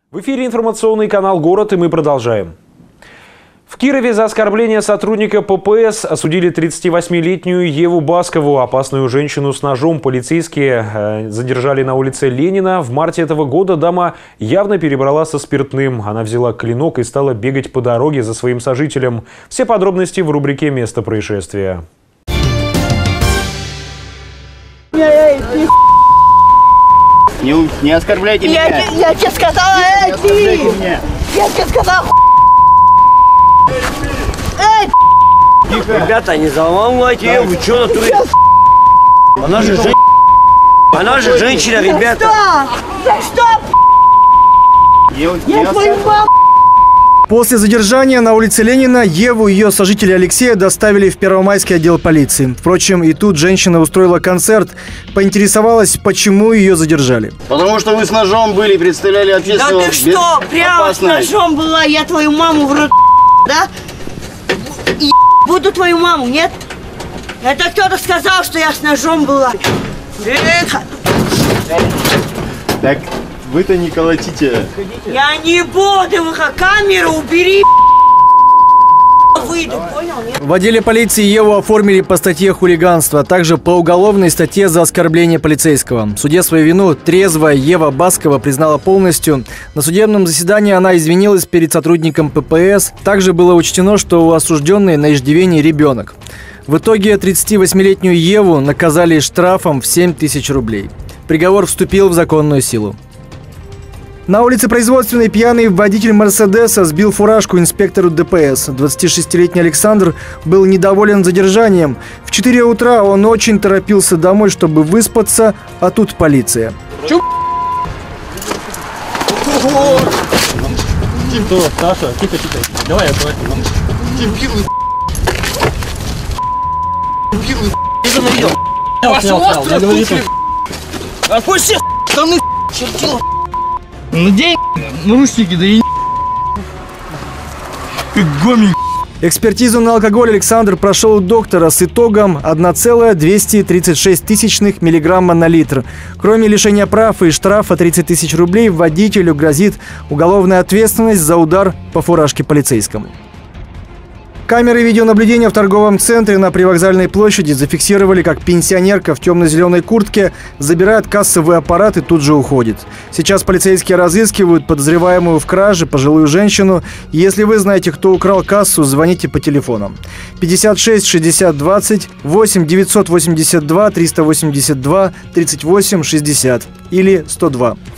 В эфире информационный канал «Город», и мы продолжаем. В Кирове за оскорбление сотрудника ППС осудили 38-летнюю Еву Баскову. Опасную женщину с ножом полицейские задержали на улице Ленина. В марте этого года дама явно перебрала со спиртным. Она взяла клинок и стала бегать по дороге за своим сожителем. Все подробности в рубрике «Место происшествия». Не оскорбляйте меня. Я тебе сказала, ты! Я тебе сказала, Ребята, не заламывайте ее, вы что натурили? Она же женщина. Она же женщина, ребята. За что? Я твою маму! После задержания на улице Ленина Еву и ее сожителя Алексея доставили в Первомайский отдел полиции. Впрочем, и тут женщина устроила концерт, поинтересовалась, почему ее задержали. Потому что вы с ножом были, представляли Да общественного ты что, прямо с ножом была, я твою маму в рот, да? И буду твою маму, нет? Это кто-то сказал, что я с ножом была. Так вы-то не колотите. Я не буду, камеру убери. Выйду, понял, нет? В отделе полиции Еву оформили по статье хулиганства, а также по уголовной статье за оскорбление полицейского. В суде свою вину трезвая Ева Баскова признала полностью. На судебном заседании она извинилась перед сотрудником ППС. Также было учтено, что у осужденной на иждивении ребенок. В итоге 38-летнюю Еву наказали штрафом в 7 тысяч рублей. Приговор вступил в законную силу. На улице Производственной пьяный водитель «Мерседеса» сбил фуражку инспектору ДПС. 26-летний Александр был недоволен задержанием. В 4 утра он очень торопился домой, чтобы выспаться, а тут полиция. Саша, тихо. Давай, Отпусти, штаны, чертила. Надень наручники, да и ты гомик. Экспертизу на алкоголь Александр прошел у доктора с итогом 1,236 миллиграмма на литр. Кроме лишения прав и штрафа 30 тысяч рублей, водителю грозит уголовная ответственность за удар по фуражке полицейскому. Камеры видеонаблюдения в торговом центре на Привокзальной площади зафиксировали, как пенсионерка в темно-зеленой куртке забирает кассовый аппарат и тут же уходит. Сейчас полицейские разыскивают подозреваемую в краже пожилую женщину. Если вы знаете, кто украл кассу, звоните по телефонам 56 60 20, 8 982 382 38 60 или 102.